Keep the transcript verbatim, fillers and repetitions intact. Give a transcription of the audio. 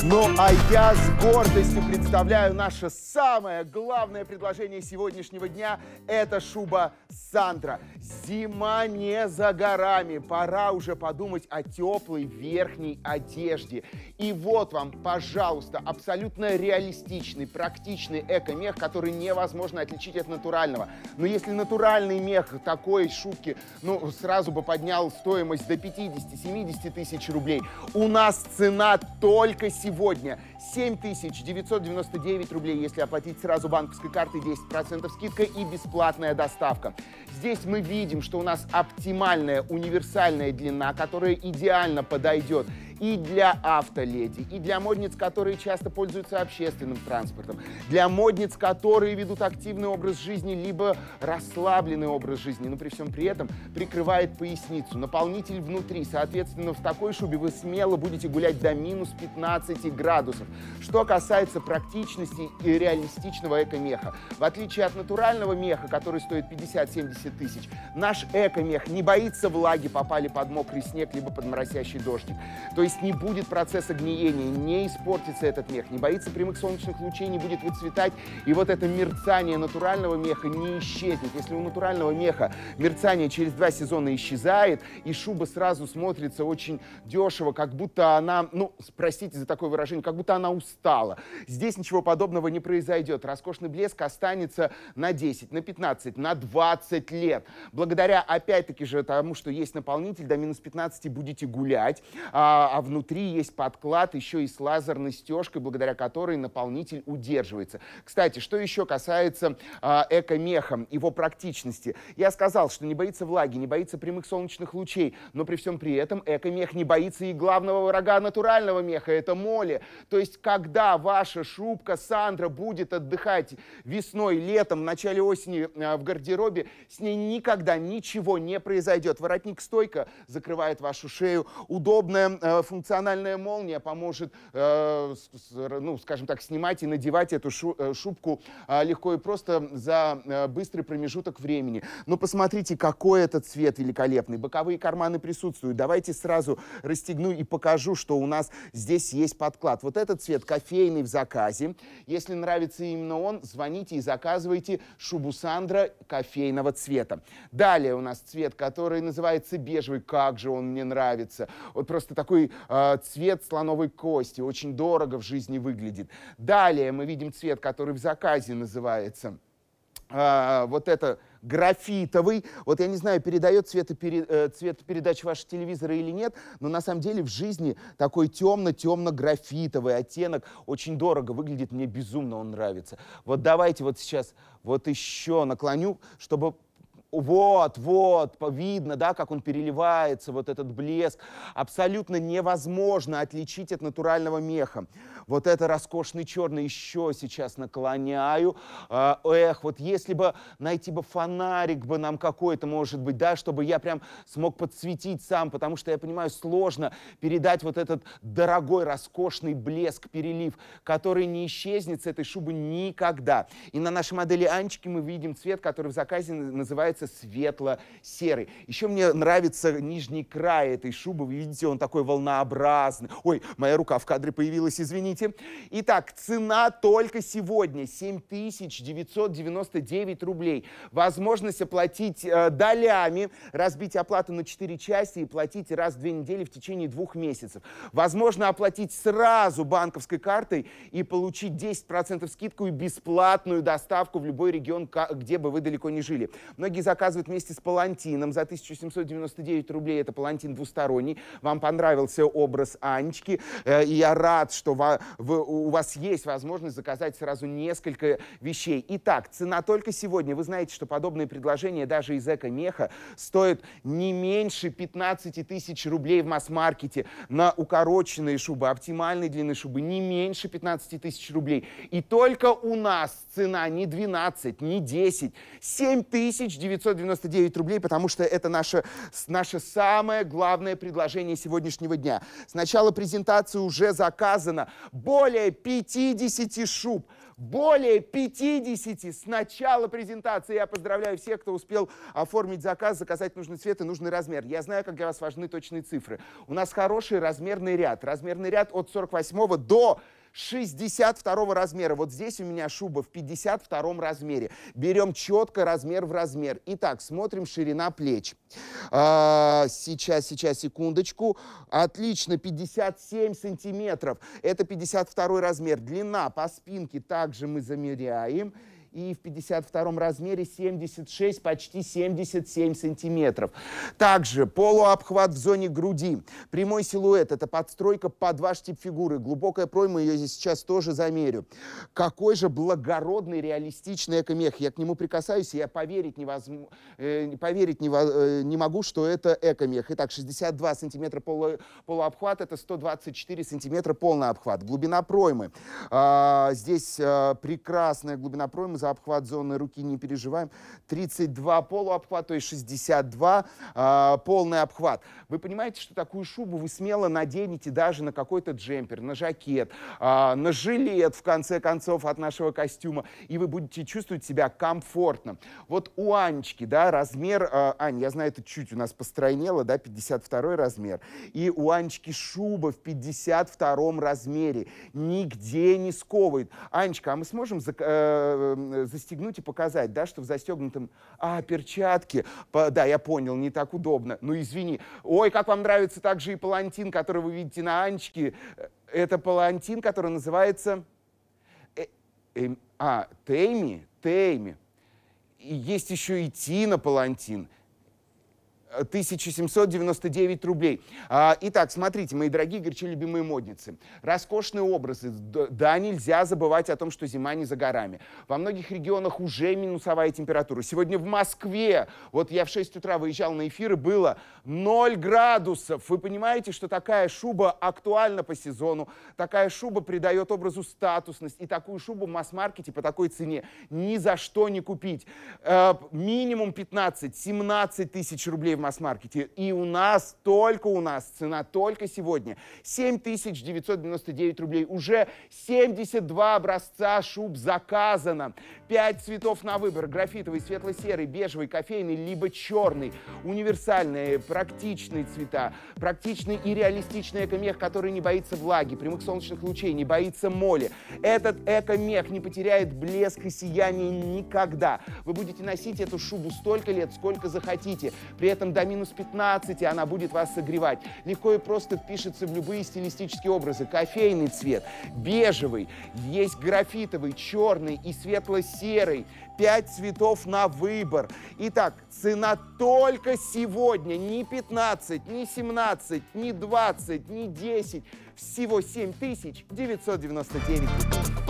Ну, а я с гордостью представляю наше самое главное предложение сегодняшнего дня. Это шуба Сандра. Зима не за горами. Пора уже подумать о теплой верхней одежде. И вот вам, пожалуйста, абсолютно реалистичный, практичный эко-мех, который невозможно отличить от натурального. Но если натуральный мех такой шубки, ну, сразу бы поднял стоимость до пятидесяти-семидесяти тысяч рублей, у нас цена только сегодня. Сегодня семь тысяч девятьсот девяносто девять рублей, если оплатить сразу банковской картой, десять процентов скидка и бесплатная доставка. Здесь мы видим, что у нас оптимальная универсальная длина, которая идеально подойдет и для автоледи, и для модниц, которые часто пользуются общественным транспортом, для модниц, которые ведут активный образ жизни, либо расслабленный образ жизни, но при всем при этом прикрывает поясницу. Наполнитель внутри, соответственно, в такой шубе вы смело будете гулять до минус пятнадцати градусов. Что касается практичности и реалистичного эко-меха, в отличие от натурального меха, который стоит пятьдесят-семьдесят тысяч, наш эко-мех не боится влаги, попали под мокрый снег, либо под моросящий дождик. То есть не будет процесса гниения, не испортится этот мех, не боится прямых солнечных лучей, не будет выцветать. И вот это мерцание натурального меха не исчезнет. Если у натурального меха мерцание через два сезона исчезает, и шуба сразу смотрится очень дешево, как будто она, ну, простите за такое выражение, как будто она устала. Здесь ничего подобного не произойдет. Роскошный блеск останется на десять, на пятнадцать, на двадцать лет. Благодаря, опять-таки же, тому, что есть наполнитель, до минус пятнадцати будете гулять, а, а внутри есть подклад еще и с лазерной стежкой, благодаря которой наполнитель удерживается. Кстати, что еще касается а, эко-меха, его практичности. Я сказал, что не боится влаги, не боится прямых солнечных лучей, но при всем при этом эко-мех не боится и главного врага натурального меха, это моли. То есть, когда ваша шубка Сандра будет отдыхать весной, летом, в начале осени а, в гардеробе, с ней никогда ничего не произойдет. Воротник-стойка закрывает вашу шею, удобная э, функциональная молния поможет, э, с, ну, скажем так, снимать и надевать эту шу, э, шубку э, легко и просто за э, быстрый промежуток времени. Но посмотрите, какой этот цвет великолепный. Боковые карманы присутствуют. Давайте сразу расстегну и покажу, что у нас здесь есть подклад. Вот этот цвет кофейный в заказе. Если нравится именно он, звоните и заказывайте шубу Сандра кофейного цвета. Далее у нас цвет, который называется бежевый. Как же он мне нравится. Вот просто такой э, цвет слоновой кости. Очень дорого в жизни выглядит. Далее мы видим цвет, который в заказе называется э, вот это графитовый. Вот я не знаю, передает цветопере, э, цветопередачу ваш телевизора или нет, но на самом деле в жизни такой темно-темно-графитовый оттенок очень дорого выглядит. Мне безумно он нравится. Вот давайте вот сейчас вот еще наклоню, чтобы... Вот, вот, видно, да, как он переливается, вот этот блеск. Абсолютно невозможно отличить от натурального меха. Вот это роскошный черный еще сейчас наклоняю. Эх, вот если бы найти бы фонарик бы нам какой-то, может быть, да, чтобы я прям смог подсветить сам, потому что я понимаю, сложно передать вот этот дорогой, роскошный блеск, перелив, который не исчезнет с этой шубы никогда. И на нашей модели Анечки мы видим цвет, который в заказе называется светло-серый. Еще мне нравится нижний край этой шубы. Вы видите, он такой волнообразный. Ой, моя рука в кадре появилась, извините. Итак, цена только сегодня семь тысяч девятьсот девяносто девять рублей. Возможность оплатить э, долями, разбить оплату на четыре части и платить раз в две недели в течение двух месяцев. Возможно оплатить сразу банковской картой и получить десять процентов скидку и бесплатную доставку в любой регион, где бы вы далеко не жили. Многие заказывают вместе с палантином за тысячу семьсот девяносто девять рублей. Это палантин двусторонний. Вам понравился образ Анечки. И я рад, что у вас есть возможность заказать сразу несколько вещей. Итак, цена только сегодня. Вы знаете, что подобные предложения даже из эко-меха стоят не меньше пятнадцати тысяч рублей в масс-маркете. На укороченные шубы, оптимальной длины шубы не меньше пятнадцати тысяч рублей. И только у нас цена не двенадцать, не десять, семь тысяч девятьсот девятьсот девяносто девять рублей, потому что это наше, наше самое главное предложение сегодняшнего дня. С начала презентации уже заказано более пятидесяти шуб. Более пятидесяти с начала презентации. Я поздравляю всех, кто успел оформить заказ, заказать нужный цвет и нужный размер. Я знаю, как для вас важны точные цифры. У нас хороший размерный ряд. Размерный ряд от сорок восьмого до шестьдесят второго размера. Вот здесь у меня шуба в пятьдесят втором размере. Берем четко размер в размер. Итак, смотрим ширина плеч. А, сейчас, сейчас, секундочку. Отлично, пятьдесят семь сантиметров. Это пятьдесят второй размер. Длина по спинке также мы замеряем. И в пятьдесят втором размере семьдесят шесть, почти семьдесят семь сантиметров. Также полуобхват в зоне груди. Прямой силуэт – это подстройка под ваш тип фигуры. Глубокая пройма, ее здесь сейчас тоже замерю. Какой же благородный, реалистичный экомех. Я к нему прикасаюсь, и я поверить, невозможно, э, поверить не, э, не могу, что это экомех. Итак, шестьдесят два сантиметра полу, полуобхват – это сто двадцать четыре сантиметра полный обхват. Глубина проймы. А, здесь а, прекрасная глубина проймы. За обхват зоны руки не переживаем. тридцать два полуобхват, то есть шестьдесят два э, полный обхват. Вы понимаете, что такую шубу вы смело наденете даже на какой-то джемпер, на жакет, э, на жилет, в конце концов, от нашего костюма, и вы будете чувствовать себя комфортно. Вот у Анечки, да, размер, э, Ань, я знаю, это чуть у нас постройнело, да, пятьдесят второй размер, и у Анечки шуба в пятьдесят втором размере, нигде не сковывает. Анечка, а мы сможем за, э, застегнуть и показать, да, что в застегнутом... А, перчатки. По, да, я понял, не так удобно. Ну, извини. Ой, как вам нравится также и палантин, который вы видите на Анечке. Это палантин, который называется... Э, э, а, Тейми? Тейми. И есть еще и Тина палантин. тысяча семьсот девяносто девять рублей. А, итак, смотрите, мои дорогие, горячо любимые модницы. Роскошные образы. Да, нельзя забывать о том, что зима не за горами. Во многих регионах уже минусовая температура. Сегодня в Москве, вот я в шесть утра выезжал на эфир, и было ноль градусов. Вы понимаете, что такая шуба актуальна по сезону, такая шуба придает образу статусность, и такую шубу в масс-маркете по такой цене ни за что не купить. Э, минимум пятнадцать-семнадцать тысяч рублей в масс-маркете. И у нас, только у нас, цена только сегодня семь тысяч девятьсот девяносто девять рублей. Уже семьдесят два образца шуб заказано. пять цветов на выбор. Графитовый, светло-серый, бежевый, кофейный, либо черный. Универсальные, практичные цвета. Практичный и реалистичный экомех, который не боится влаги, прямых солнечных лучей, не боится моли. Этот экомех не потеряет блеск и сияние никогда. Вы будете носить эту шубу столько лет, сколько захотите. При этом до минус пятнадцати она будет вас согревать. Легко и просто впишется в любые стилистические образы. Кофейный цвет, бежевый, есть графитовый, черный и светло-серый. Пять цветов на выбор. Итак, цена только сегодня. Не пятнадцать, не семнадцать, не двадцать, не десять. Всего семь тысяч девятьсот девяносто девять рублей.